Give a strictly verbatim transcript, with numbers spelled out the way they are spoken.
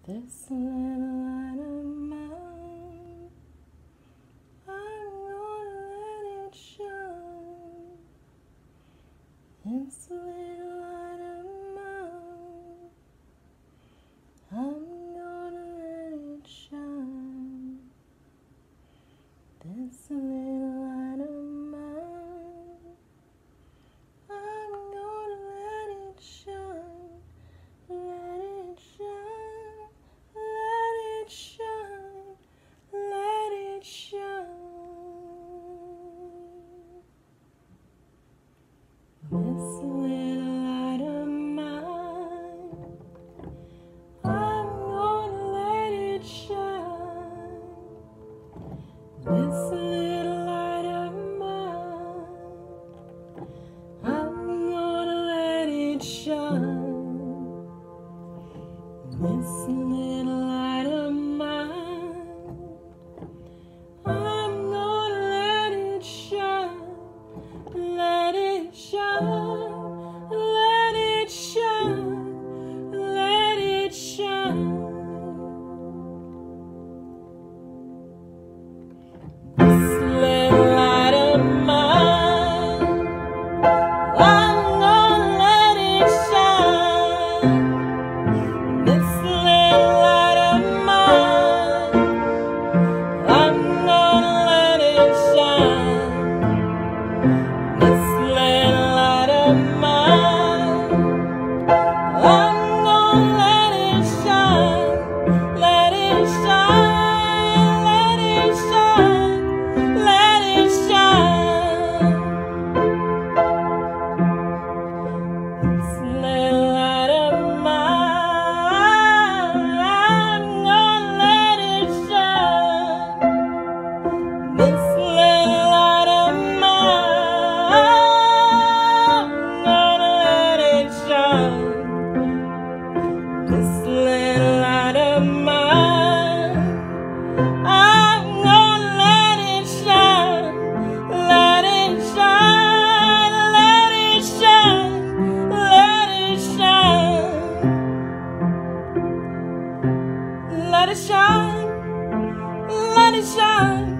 This little light of mine, I'm gonna let it shine. This little light of mine, I'm gonna let it shine. This little light of mine, I'm gonna let it shine. Let it shine, let it shine, let it shine. This little light of mine, I'm gonna let it shine. This little light of mine, I'm gonna let it shine. This little light of mine, I'm gonna let it shine. Let it shine, let it shine, let it shine. This little light of mine, I'm gonna let it shine. This little light of mine, I'm gonna let it shine. This little light of mine, I'm gonna let it shine. Let it shine, let it shine, let it shine. This little light of mine, I'm gonna let it shine. This little light of mine, I'm gonna let it shine. This little light of mine, I'm gonna let it shine. Let it shine, let it shine, let it shine. Let it shine, let it shine.